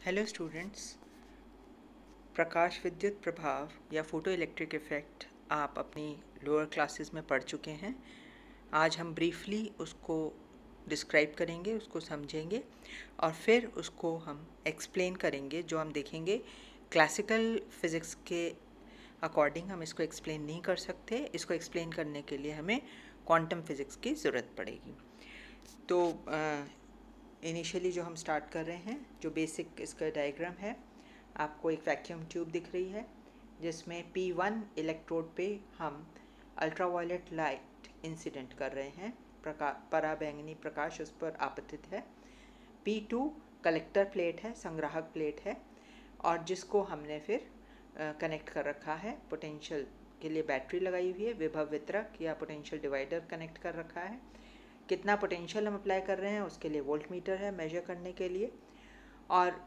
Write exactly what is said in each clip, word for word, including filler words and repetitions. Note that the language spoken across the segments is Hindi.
हेलो स्टूडेंट्स, प्रकाश विद्युत प्रभाव या फोटो इलेक्ट्रिक इफ़ेक्ट आप अपनी लोअर क्लासेस में पढ़ चुके हैं। आज हम ब्रीफली उसको डिस्क्राइब करेंगे, उसको समझेंगे और फिर उसको हम एक्सप्लेन करेंगे। जो हम देखेंगे क्लासिकल फिज़िक्स के अकॉर्डिंग हम इसको एक्सप्लेन नहीं कर सकते। इसको एक्सप्लेन करने के लिए हमें क्वांटम फिज़िक्स की ज़रूरत पड़ेगी। तो इनिशियली जो हम स्टार्ट कर रहे हैं, जो बेसिक इसका डायग्राम है, आपको एक वैक्यूम ट्यूब दिख रही है जिसमें पी वन इलेक्ट्रोड पे हम अल्ट्रावायलेट लाइट इंसिडेंट कर रहे हैं, प्रका पराबैंगनी प्रकाश उस पर आपतित है। पी टू कलेक्टर प्लेट है, संग्राहक प्लेट है, और जिसको हमने फिर कनेक्ट कर रखा है। पोटेंशियल के लिए बैटरी लगाई हुई है, विभव वितरक या पोटेंशियल डिवाइडर कनेक्ट कर रखा है। कितना पोटेंशियल हम अप्लाई कर रहे हैं उसके लिए वोल्ट मीटर है मेजर करने के लिए। और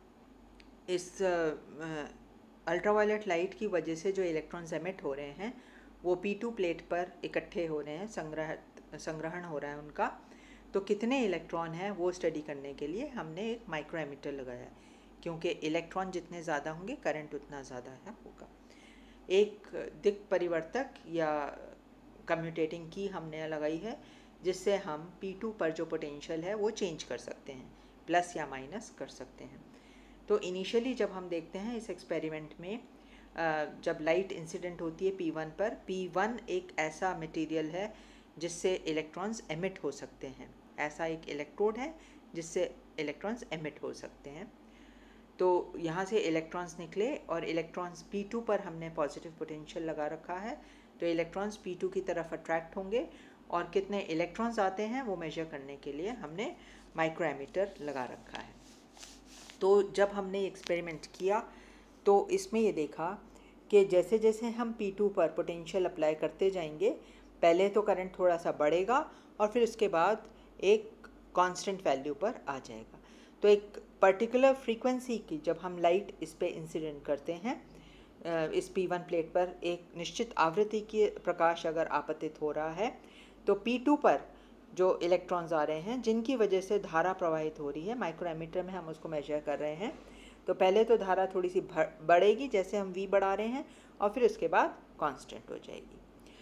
इस अल्ट्रावायलेट लाइट की वजह से जो इलेक्ट्रॉन्स एमिट हो रहे हैं वो पी टू प्लेट पर इकट्ठे हो रहे हैं, संग्रह संग्रहण हो रहा है उनका। तो कितने इलेक्ट्रॉन हैं वो स्टडी करने के लिए हमने एक माइक्रो एमीटर लगाया, क्योंकि इलेक्ट्रॉन जितने ज़्यादा होंगे करंट उतना ज़्यादा है होगा। एक दिक् परिवर्तक या कम्यूटेटिंग की हमने लगाई है, जिससे हम पी टू पर जो पोटेंशियल है वो चेंज कर सकते हैं, प्लस या माइनस कर सकते हैं। तो इनिशियली जब हम देखते हैं इस एक्सपेरिमेंट में, जब लाइट इंसिडेंट होती है पी वन पर, पी वन एक ऐसा मटेरियल है जिससे इलेक्ट्रॉन्स एमिट हो सकते हैं। ऐसा एक इलेक्ट्रोड है जिससे इलेक्ट्रॉन्स एमिट हो सकते हैं। तो यहाँ से इलेक्ट्रॉन्स निकले और इलेक्ट्रॉन्स पी टू पर हमने पॉजिटिव पोटेंशियल लगा रखा है, तो इलेक्ट्रॉन्स पी टू की तरफ अट्रैक्ट होंगे और कितने इलेक्ट्रॉन्स आते हैं वो मेजर करने के लिए हमने माइक्रो एमीटर लगा रखा है। तो जब हमने एक्सपेरिमेंट किया तो इसमें ये देखा कि जैसे जैसे हम पी टू पर पोटेंशियल अप्लाई करते जाएंगे, पहले तो करंट थोड़ा सा बढ़ेगा और फिर उसके बाद एक कांस्टेंट वैल्यू पर आ जाएगा। तो एक पर्टिकुलर फ्रीक्वेंसी की जब हम लाइट इस पे इंसिडेंट करते हैं, इस पी वन प्लेट पर एक निश्चित आवृत्ति की प्रकाश अगर आपतित हो रहा है, तो पी टू पर जो इलेक्ट्रॉन्स आ रहे हैं जिनकी वजह से धारा प्रवाहित हो रही है, माइक्रो एमीटर में हम उसको मेजर कर रहे हैं। तो पहले तो धारा थोड़ी सी बढ़ेगी जैसे हम वी बढ़ा रहे हैं, और फिर उसके बाद कांस्टेंट हो जाएगी।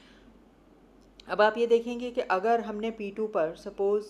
अब आप ये देखेंगे कि अगर हमने पी टू पर सपोज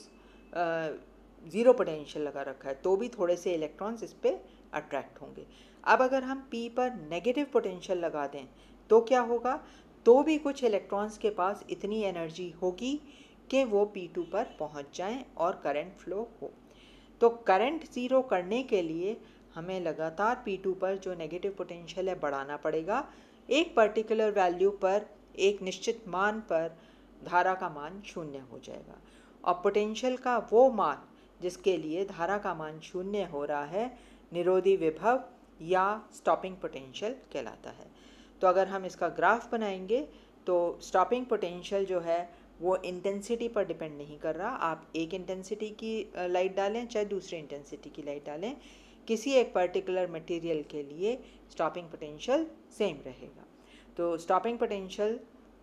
ज़ीरो पोटेंशियल लगा रखा है तो भी थोड़े से इलेक्ट्रॉन्स इस पर अट्रैक्ट होंगे। अब अगर हम पी पर नेगेटिव पोटेंशियल लगा दें तो क्या होगा, तो भी कुछ इलेक्ट्रॉन्स के पास इतनी एनर्जी होगी कि वो पी टू पर पहुंच जाएं और करंट फ्लो हो। तो करंट ज़ीरो करने के लिए हमें लगातार पी टू पर जो नेगेटिव पोटेंशियल है बढ़ाना पड़ेगा। एक पर्टिकुलर वैल्यू पर, एक निश्चित मान पर धारा का मान शून्य हो जाएगा, और पोटेंशियल का वो मान जिसके लिए धारा का मान शून्य हो रहा है निरोधी विभव या स्टॉपिंग पोटेंशियल कहलाता है। तो अगर हम इसका ग्राफ बनाएंगे तो स्टॉपिंग पोटेंशियल जो है वो इंटेंसिटी पर डिपेंड नहीं कर रहा। आप एक इंटेंसिटी की लाइट डालें चाहे दूसरी इंटेंसिटी की लाइट डालें, किसी एक पर्टिकुलर मटेरियल के लिए स्टॉपिंग पोटेंशियल सेम रहेगा। तो स्टॉपिंग पोटेंशियल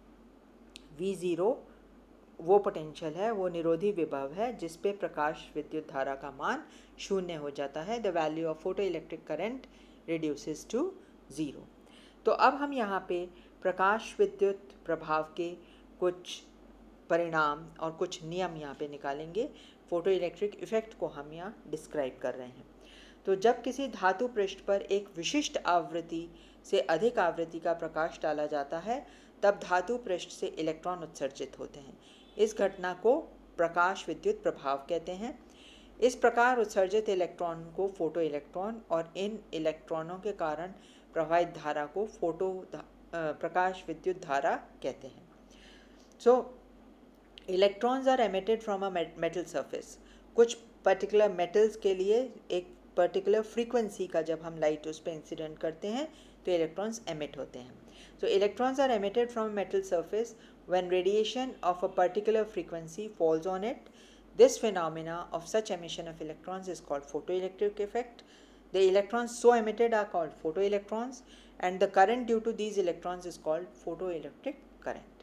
वी ज़ीरो वो पोटेंशियल है, वो निरोधी विभव है जिस पे प्रकाश विद्युत धारा का मान शून्य हो जाता है। The value of photo electric current reduces to zero. तो अब हम यहाँ पे प्रकाश विद्युत प्रभाव के कुछ परिणाम और कुछ नियम यहाँ पे निकालेंगे। फोटो इलेक्ट्रिक इफ़ेक्ट को हम यहाँ डिस्क्राइब कर रहे हैं। तो जब किसी धातु पृष्ठ पर एक विशिष्ट आवृत्ति से अधिक आवृत्ति का प्रकाश डाला जाता है, तब धातु पृष्ठ से इलेक्ट्रॉन उत्सर्जित होते हैं। इस घटना को प्रकाश विद्युत प्रभाव कहते हैं। इस प्रकार उत्सर्जित इलेक्ट्रॉन को फोटो इलेक्ट्रॉन और इन इलेक्ट्रॉनों के कारण प्रवाहित धारा को फोटो प्रकाश विद्युत धारा कहते हैं। So electrons are emitted from a metal surface. कुछ पर्टिकुलर मेटल्स के लिए एक पर्टिकुलर फ्रीक्वेंसी का जब हम लाइट उस पर इंसिडेंट करते हैं तो इलेक्ट्रॉन्स एमिट होते हैं। So electrons are emitted from a metal surface when radiation of a particular frequency falls on it. This phenomena of such emission of electrons is called photoelectric effect. The electrons so emitted are called photoelectrons, and the current due to these electrons is called photoelectric current.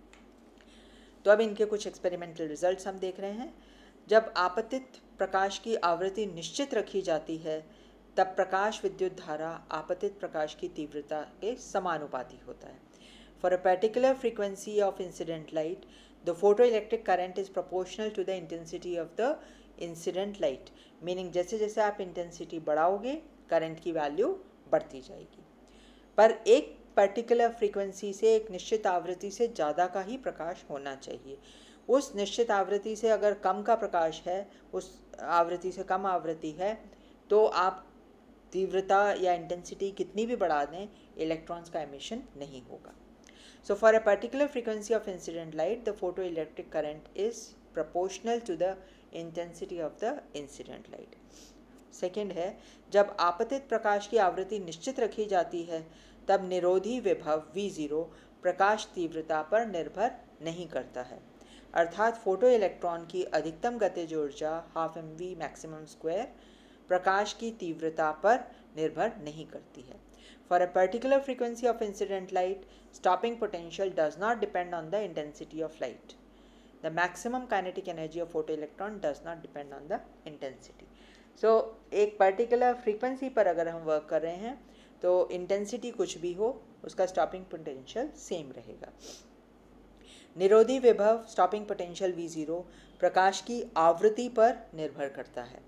तो अब इनके कुछ एक्सपेरिमेंटल रिजल्ट्स हम देख रहे हैं। जब आपतित प्रकाश की आवृत्ति निश्चित रखी जाती है तब प्रकाश विद्युत धारा आपतित प्रकाश की तीव्रता के समानुपाती होता है। For a particular frequency of incident light the photoelectric current is proportional to the intensity of the incident light, meaning जैसे जैसे आप इंटेंसिटी बढ़ाओगे करंट की वैल्यू बढ़ती जाएगी। पर एक पर्टिकुलर फ्रीक्वेंसी से, एक निश्चित आवृत्ति से ज़्यादा का ही प्रकाश होना चाहिए। उस निश्चित आवृत्ति से अगर कम का प्रकाश है, उस आवृत्ति से कम आवृत्ति है, तो आप तीव्रता या इंटेंसिटी कितनी भी बढ़ा दें, इलेक्ट्रॉन्स का एमिशन नहीं होगा। So for a particular frequency of incident light the photo electric current is proportional to the intensity of the incident light. Second है, जब आपतित प्रकाश की आवृत्ति निश्चित रखी जाती है तब निरोधी विभव वी ज़ीरो प्रकाश तीव्रता पर निर्भर नहीं करता है, अर्थात फोटो इलेक्ट्रॉन की अधिकतम गतिज ऊर्जा half m v maximum square प्रकाश की तीव्रता पर निर्भर नहीं करती है। For a particular frequency of incident light stopping potential does not depend on the intensity of light. The maximum kinetic energy of photo electron does not depend on the intensity. So एक पर्टिकुलर फ्रीक्वेंसी पर अगर हम वर्क कर रहे हैं तो इंटेंसिटी कुछ भी हो, उसका स्टॉपिंग पोटेंशियल सेम रहेगा। निरोधी विभव स्टॉपिंग पोटेंशियल वी ज़ीरो प्रकाश की आवृत्ति पर निर्भर करता है।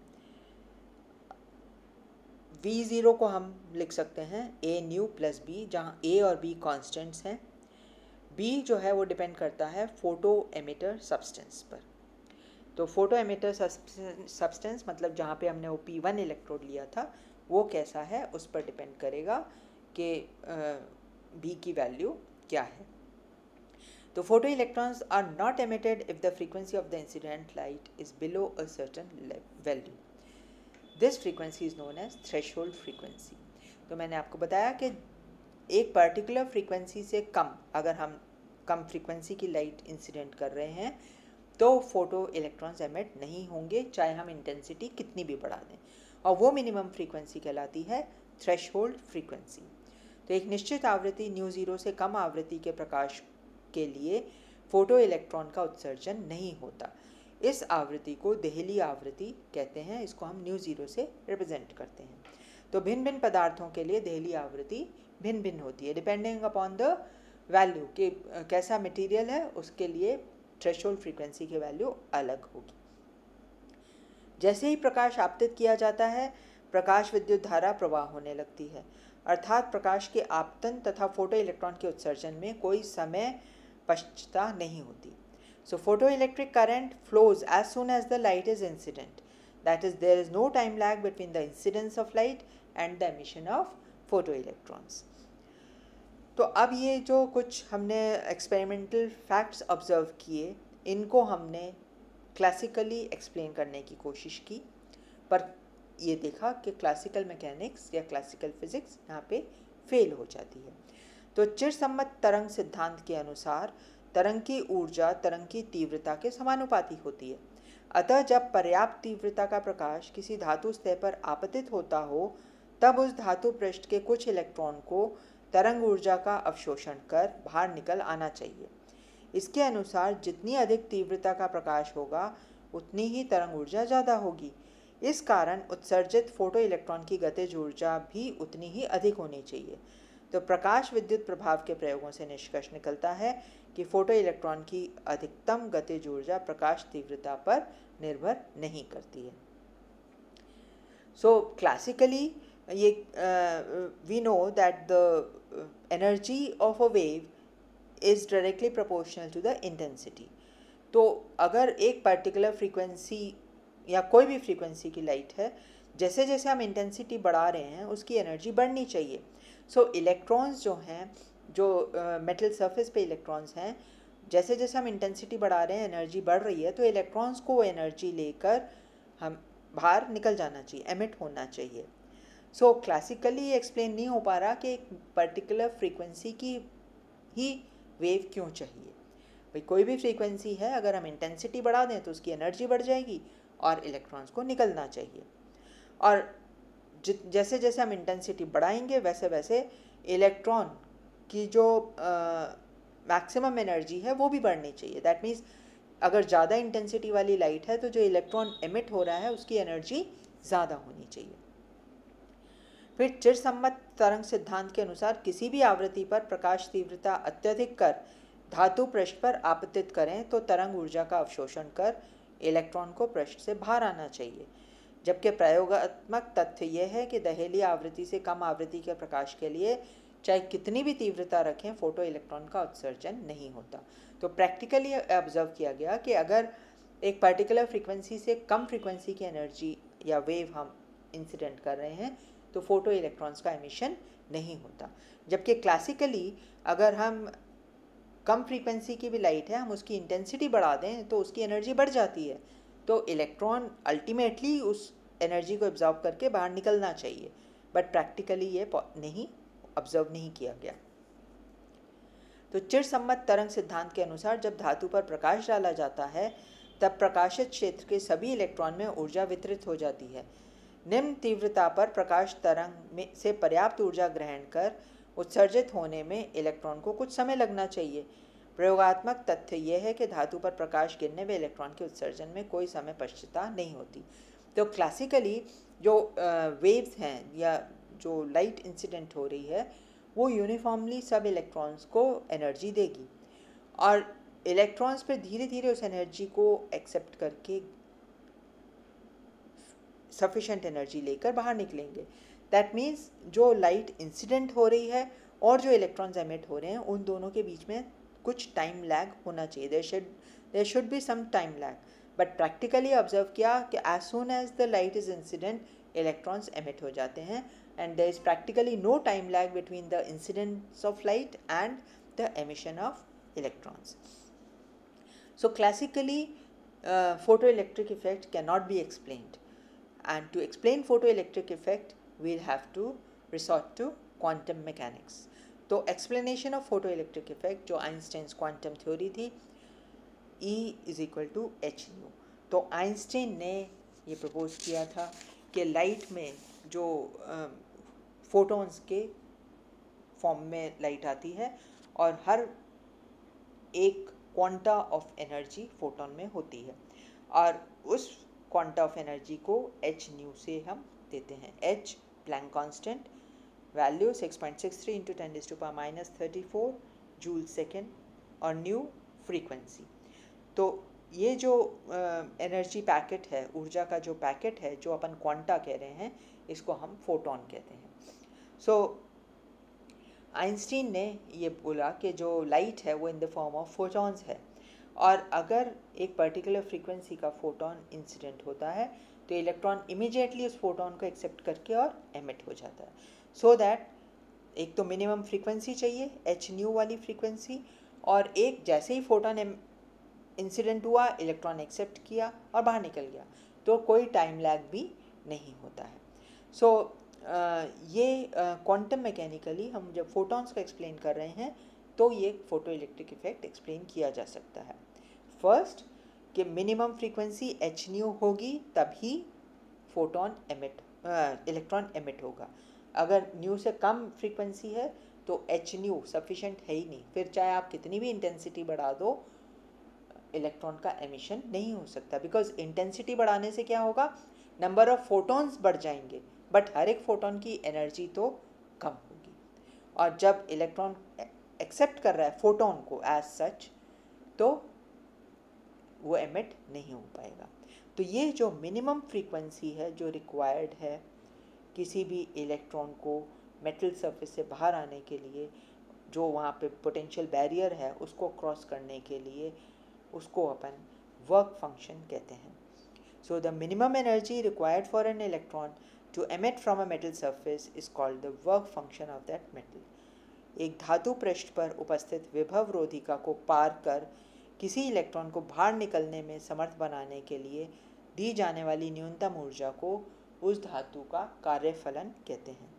वी ज़ीरो को हम लिख सकते हैं ए न्यू प्लस बी, जहाँ ए और बी कॉन्स्टेंट्स हैं। बी जो है वो डिपेंड करता है फोटो एमिटर सब्सटेंस पर। तो फोटो एमिटर सब्सटेंस मतलब जहाँ पे हमने वो पी वन इलेक्ट्रोड लिया था वो कैसा है, उस पर डिपेंड करेगा कि बी की वैल्यू क्या है। तो photo electrons are not emitted if the frequency of the incident light is below a certain value. This frequency is known as threshold frequency. तो मैंने आपको बताया कि एक पर्टिकुलर फ्रीक्वेंसी से कम, अगर हम कम फ्रीक्वेंसी की लाइट इंसिडेंट कर रहे हैं तो फोटो इलेक्ट्रॉन्स एमिट नहीं होंगे, चाहे हम इंटेंसिटी कितनी भी बढ़ा दें, और वो मिनिमम फ्रीक्वेंसी कहलाती है थ्रेशोल्ड फ्रीक्वेंसी। तो एक निश्चित आवृत्ति न्यू ज़ीरो से कम आवृत्ति के प्रकाश के लिए फोटो इलेक्ट्रॉन का उत्सर्जन नहीं होता। इस आवृत्ति को देहली आवृत्ति कहते हैं, इसको हम न्यू ज़ीरो से रिप्रेजेंट करते हैं। तो भिन्न भिन्न पदार्थों के लिए देहली आवृत्ति भिन्न भिन्न होती है, डिपेंडिंग अपॉन द वैल्यू कि कैसा मटेरियल है, उसके लिए थ्रेशोल्ड फ्रीक्वेंसी की वैल्यू अलग होगी। जैसे ही प्रकाश आपतित किया जाता है प्रकाश विद्युत धारा प्रवाह होने लगती है, अर्थात प्रकाश के आपतन तथा फोटो इलेक्ट्रॉन के उत्सर्जन में कोई समय पश्चता नहीं होती। So photo electric current flows as soon as the light is incident, that is there is no time lag between the incidence of light and the emission of photo electrons. तो अब ये जो कुछ हमने एक्सपेरिमेंटल फैक्ट्स ऑब्जर्व किए, इनको हमने क्लासिकली एक्सप्लेन करने की कोशिश की, पर ये देखा कि क्लासिकल मैकेनिक्स या क्लासिकल फिज़िक्स यहाँ पे फेल हो जाती है। तो चिरसम्मत तरंग सिद्धांत के अनुसार तरंग की ऊर्जा तरंग की तीव्रता के समानुपाती होती है। अतः जब पर्याप्त तीव्रता का प्रकाश किसी धातु सतह पर आपतित होता हो तब उस धातु पृष्ठ के कुछ इलेक्ट्रॉन को तरंग ऊर्जा का अवशोषण कर बाहर निकल आना चाहिए। इसके अनुसार जितनी अधिक तीव्रता का प्रकाश होगा उतनी ही तरंग ऊर्जा ज़्यादा होगी। इस कारण उत्सर्जित फोटो इलेक्ट्रॉन की गतिज ऊर्जा भी उतनी ही अधिक होनी चाहिए। तो प्रकाश विद्युत प्रभाव के प्रयोगों से निष्कर्ष निकलता है कि फोटो इलेक्ट्रॉन की अधिकतम गतिज ऊर्जा प्रकाश तीव्रता पर निर्भर नहीं करती है। सो क्लासिकली ये we know that the energy of a wave is directly proportional to the intensity. तो अगर एक पर्टिकुलर फ्रीक्वेंसी या कोई भी फ्रीक्वेंसी की लाइट है, जैसे जैसे हम इंटेंसिटी बढ़ा रहे हैं उसकी एनर्जी बढ़नी चाहिए। सो so, इलेक्ट्रॉन्स जो हैं, जो मेटल सरफेस पे इलेक्ट्रॉन्स हैं, जैसे जैसे हम इंटेंसिटी बढ़ा रहे हैं एनर्जी बढ़ रही है, तो इलेक्ट्रॉन्स को एनर्जी लेकर हम बाहर निकल जाना चाहिए, एमिट होना चाहिए। सो क्लासिकली एक्सप्लेन नहीं हो पा रहा कि एक पर्टिकुलर फ्रीक्वेंसी की ही वेव क्यों चाहिए। भाई कोई भी फ्रीक्वेंसी है, अगर हम इंटेंसिटी बढ़ा दें तो उसकी एनर्जी बढ़ जाएगी और इलेक्ट्रॉन्स को निकलना चाहिए। और जैसे जैसे हम इंटेंसिटी बढ़ाएंगे वैसे वैसे इलेक्ट्रॉन की जो मैक्सिमम एनर्जी है वो भी बढ़नी चाहिए। दैट मीन्स अगर ज़्यादा इंटेंसिटी वाली लाइट है तो जो इलेक्ट्रॉन एमिट हो रहा है उसकी एनर्जी ज़्यादा होनी चाहिए। फिर चिरसम्मत तरंग सिद्धांत के अनुसार किसी भी आवृत्ति पर प्रकाश तीव्रता अत्यधिक कर धातु पृष्ठ पर आपतित करें तो तरंग ऊर्जा का अवशोषण कर इलेक्ट्रॉन को पृष्ठ से बाहर आना चाहिए, जबकि प्रयोगात्मक तथ्य यह है कि दहेली आवृत्ति से कम आवृत्ति के प्रकाश के लिए चाहे कितनी भी तीव्रता रखें फोटो इलेक्ट्रॉन का उत्सर्जन नहीं होता। तो प्रैक्टिकली ऑब्जर्व किया गया कि अगर एक पर्टिकुलर फ्रीक्वेंसी से कम फ्रीक्वेंसी की एनर्जी या वेव हम इंसिडेंट कर रहे हैं तो फोटो इलेक्ट्रॉन्स का एमिशन नहीं होता, जबकि क्लासिकली अगर हम कम फ्रीक्वेंसी की भी लाइट है हम उसकी इंटेंसिटी बढ़ा दें तो उसकी एनर्जी बढ़ जाती है, तो इलेक्ट्रॉन अल्टीमेटली उस एनर्जी को एब्जॉर्ब करके बाहर निकलना चाहिए, बट प्रैक्टिकली ये नहीं ऑब्जर्व नहीं किया गया। तो चिरसम्मत तरंग सिद्धांत के अनुसार जब धातु पर प्रकाश डाला जाता है तब प्रकाशित क्षेत्र के सभी इलेक्ट्रॉन में ऊर्जा वितरित हो जाती है। निम्न तीव्रता पर प्रकाश तरंग में से पर्याप्त ऊर्जा ग्रहण कर उत्सर्जित होने में इलेक्ट्रॉन को कुछ समय लगना चाहिए। प्रयोगात्मक तथ्य यह है कि धातु पर प्रकाश गिरने में इलेक्ट्रॉन के उत्सर्जन में कोई समय पश्चिता नहीं होती। तो क्लासिकली जो वेव्स हैं या जो लाइट इंसिडेंट हो रही है वो यूनिफॉर्मली सब इलेक्ट्रॉन्स को एनर्जी देगी और इलेक्ट्रॉन्स फिर धीरे धीरे उस एनर्जी को एक्सेप्ट करके सफिशेंट एनर्जी लेकर बाहर निकलेंगे। दैट मीन्स जो लाइट इंसिडेंट हो रही है और जो इलेक्ट्रॉन्स एमिट हो रहे हैं उन दोनों के बीच में कुछ टाइम लैग होना चाहिए, there should there should be some time lag, but practically observe किया कि as soon as the light is incident electrons emit हो जाते हैं and there is practically no time lag between the incidence of light and the emission of electrons. So classically uh, photoelectric effect cannot be explained, and to explain photoelectric effect we'll have to resort to quantum mechanics. तो explanation of photoelectric effect जो Einstein's quantum theory थी E is equal to h nu, तो आइंस्टाइन ने ये प्रपोज किया था कि लाइट में जो फोटॉन्स uh, के फॉर्म में लाइट आती है और हर एक क्वांटा ऑफ एनर्जी फोटॉन में होती है और उस क्वांटा ऑफ एनर्जी को h न्यू से हम देते हैं। h Planck constant value six point six three into ten to power minus thirty four joule second और न्यू फ्रीक्वेंसी। तो ये जो एनर्जी uh, पैकेट है, ऊर्जा का जो पैकेट है जो अपन क्वांटा कह रहे हैं इसको हम फोटॉन कहते हैं। सो so, आइंस्टीन ने ये बोला कि जो लाइट है वो in the form of photons है और अगर एक पर्टिकुलर फ्रीक्वेंसी का फोटॉन इंसिडेंट होता है तो इलेक्ट्रॉन इमीडिएटली उस फोटॉन को एक्सेप्ट करके और एमिट हो जाता है। सो so दैट एक तो मिनिमम फ्रीक्वेंसी चाहिए एच न्यू वाली फ्रीक्वेंसी, और एक जैसे ही फोटॉन इंसिडेंट हुआ इलेक्ट्रॉन एक्सेप्ट किया और बाहर निकल गया, तो कोई टाइम लैग भी नहीं होता है। सो so, Uh, ये क्वांटम uh, मैकेनिकली हम जब फोटॉन्स का एक्सप्लेन कर रहे हैं तो ये फोटो इलेक्ट्रिक इफेक्ट एक्सप्लेन किया जा सकता है। फर्स्ट कि मिनिमम फ्रीक्वेंसी एच न्यू होगी तभी फोटॉन एमिट इलेक्ट्रॉन एमिट होगा। अगर न्यू से कम फ्रीक्वेंसी है तो एच न्यू सफिशेंट है ही नहीं, फिर चाहे आप कितनी भी इंटेंसिटी बढ़ा दो इलेक्ट्रॉन का एमिशन नहीं हो सकता, बिकॉज इंटेंसिटी बढ़ाने से क्या होगा, नंबर ऑफ फोटॉन्स बढ़ जाएंगे बट हर एक फोटॉन की एनर्जी तो कम होगी, और जब इलेक्ट्रॉन एक्सेप्ट कर रहा है फोटॉन को एज सच तो वो एमिट नहीं हो पाएगा। तो ये जो मिनिमम फ्रीक्वेंसी है जो रिक्वायर्ड है किसी भी इलेक्ट्रॉन को मेटल सरफेस से बाहर आने के लिए, जो वहाँ पे पोटेंशियल बैरियर है उसको क्रॉस करने के लिए, उसको अपन वर्क फंक्शन कहते हैं। So the minimum energy required for an electron to emit from a metal surface is called the work function of that metal. एक धातु पृष्ठ पर उपस्थित विभव रोधिका को पार कर किसी इलेक्ट्रॉन को बाहर निकलने में समर्थ बनाने के लिए दी जाने वाली न्यूनतम ऊर्जा को उस धातु का कार्यफलन कहते हैं।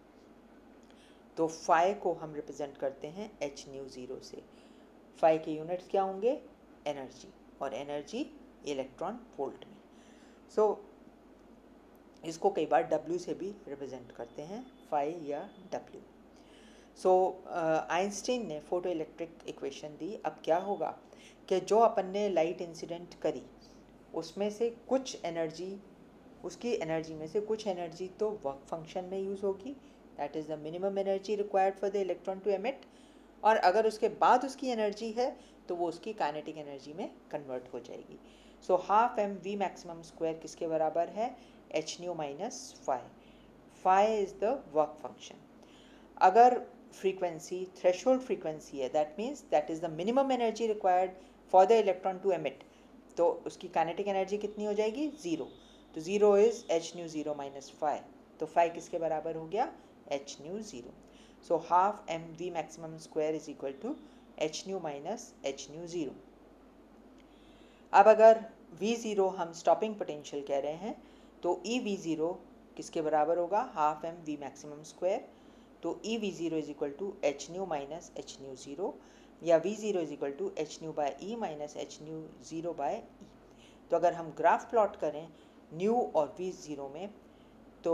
तो फाई को हम रिप्रेजेंट करते हैं एच न्यू ज़ीरो से। फाई के यूनिट्स क्या होंगे, एनर्जी, और एनर्जी इलेक्ट्रॉन वोल्ट में। सो so, इसको कई बार W से भी रिप्रेजेंट करते हैं, फाई या W। सो आइंस्टीन ने फोटो इलेक्ट्रिक इक्वेशन दी। अब क्या होगा कि जो अपन ने लाइट इंसिडेंट करी उसमें से कुछ एनर्जी, उसकी एनर्जी में से कुछ एनर्जी तो वर्क फंक्शन में यूज़ होगी, that is the minimum energy required for the electron to emit, और अगर उसके बाद उसकी एनर्जी है तो वो उसकी काइनेटिक एनर्जी में कन्वर्ट हो जाएगी। So half m v maximum square किसके बराबर है, h nu minus phi. Phi is the work function. अगर फ्रीक्वेंसी थ्रेशोल्ड फ्रीक्वेंसी है, that means that is the minimum energy required for the electron to emit, तो उसकी काइनेटिक एनर्जी कितनी हो जाएगी, ज़ीरो। तो zero is h nu zero minus phi, तो फाई किसके बराबर हो गया, h nu zero. So half m v maximum square is equal to h nu minus h nu zero. अब अगर वी ज़ीरो हम स्टॉपिंग पोटेंशियल कह रहे हैं, तो ई वी ज़ीरो किसके बराबर होगा, half m v maximum square. तो e V zero is equal to h nu minus h nu zero, या V zero is equal to h nu by e minus h nu zero by e. तो अगर हम ग्राफ प्लॉट करें न्यू और वी ज़ीरो में, तो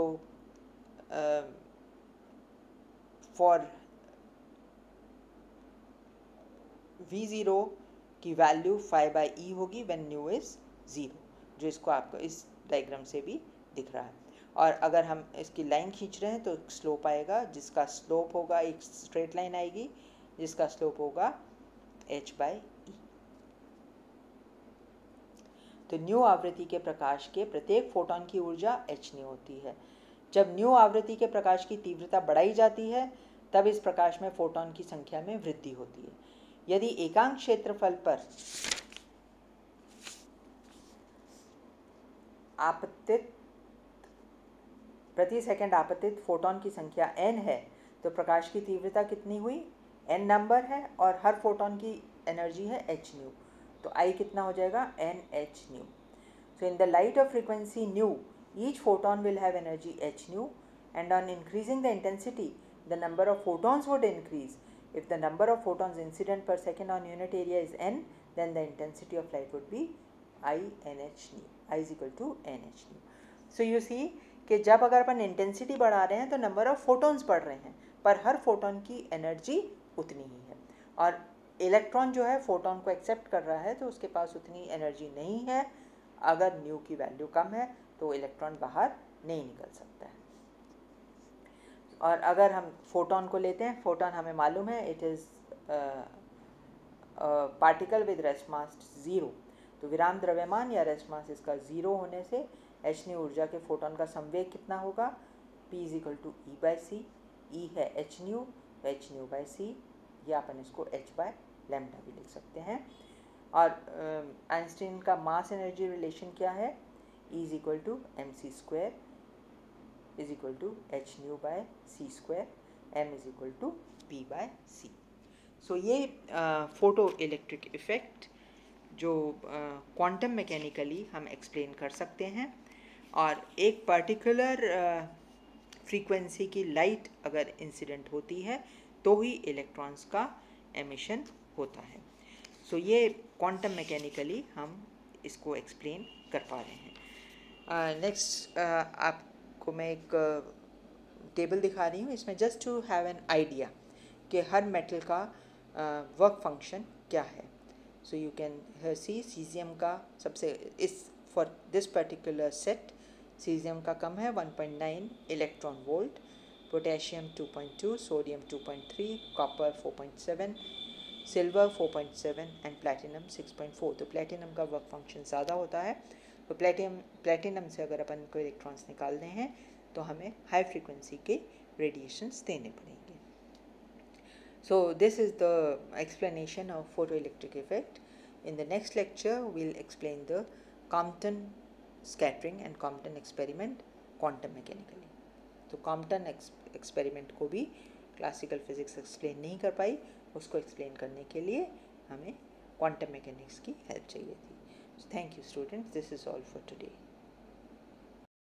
फॉर वी ज़ीरो की वैल्यू फाइव बाई ई होगी व्हेन न्यू इज़ ज़ीरो, जो इसको आपको इस डायग्राम से भी दिख रहा है। और अगर हम इसकी लाइन खींच रहे हैं तो स्लोप आएगा, जिसका स्लोप होगा, एक स्ट्रेट लाइन आएगी जिसका स्लोप होगा एच बाई ई। तो न्यू आवृत्ति के प्रकाश के प्रत्येक फोटोन की ऊर्जा एच न्यू होती है। जब न्यू आवृत्ति के प्रकाश की तीव्रता बढ़ाई जाती है तब इस प्रकाश में फोटोन की संख्या में वृद्धि होती है। यदि एकांक क्षेत्रफल पर आपतित प्रति सेकंड आपतित फोटोन की संख्या n है, तो प्रकाश की तीव्रता कितनी हुई, n नंबर है, और हर फोटोन की एनर्जी है h न्यू, तो I कितना हो जाएगा, n h nu. So in the light of frequency nu, each photon will have energy h nu, and on increasing the intensity the number of photons would increase. If the number of photons incident per second on unit area is n, then the intensity of light would be I nh nu, I is equal to nh nu. So you see कि जब अगर अपन इंटेंसिटी बढ़ा रहे हैं तो नंबर ऑफ फोटॉन्स बढ़ रहे हैं, पर हर फोटोन की एनर्जी उतनी ही है, और इलेक्ट्रॉन जो है फोटोन को एक्सेप्ट कर रहा है तो उसके पास उतनी एनर्जी नहीं है। अगर न्यू की वैल्यू कम है तो इलेक्ट्रॉन बाहर नहीं निकल सकता है। और अगर हम फोटोन को लेते हैं, फोटोन हमें मालूम है it is particle with rest mass zero, तो विराम द्रव्यमान या रेस्ट मास इसका ज़ीरो होने से एच न्यू ऊर्जा के फोटोन का संवेग कितना होगा, P is equal to E by c. E है h nu, h nu by c, या अपन इसको एच बाय लेमडा भी लिख सकते हैं। और आइंस्टीन का मास एनर्जी रिलेशन क्या है, E is equal to m c square is equal to h nu by c square, m is equal to p by c. So ये फोटो इलेक्ट्रिक इफेक्ट जो क्वांटम uh, मैकेनिकली हम एक्सप्लेन कर सकते हैं, और एक पर्टिकुलर फ्रीक्वेंसी की लाइट अगर इंसिडेंट होती है तो ही इलेक्ट्रॉन्स का एमिशन होता है। सो so, ये क्वांटम मैकेनिकली हम इसको एक्सप्लेन कर पा रहे हैं। नेक्स्ट uh, uh, आपको मैं एक टेबल uh, दिखा रही हूँ, इसमें just to have an idea कि हर मेटल का वर्क uh, फंक्शन क्या है। So you can see caesium का सबसे इस for this particular set caesium का कम है one point nine electron volt, potassium two point two, sodium two point three, copper four point seven, silver four point seven and platinum six point four. तो प्लैटिनम का वर्क फंक्शन ज़्यादा होता है, तो प्लैटिनम प्लैटिनम से अगर अपन को इलेक्ट्रॉन्स निकालने हैं तो हमें हाई फ्रीक्वेंसी के रेडिएशंस देने पड़ेंगे। So this is the explanation of photoelectric effect. In the next lecture, we'll explain the Compton scattering and Compton experiment quantum mechanically. तो Compton experiment को भी classical physics explain नहीं कर पाई, उसको explain करने के लिए हमें quantum mechanics की help चाहिए थी। So thank you students, this is all for today.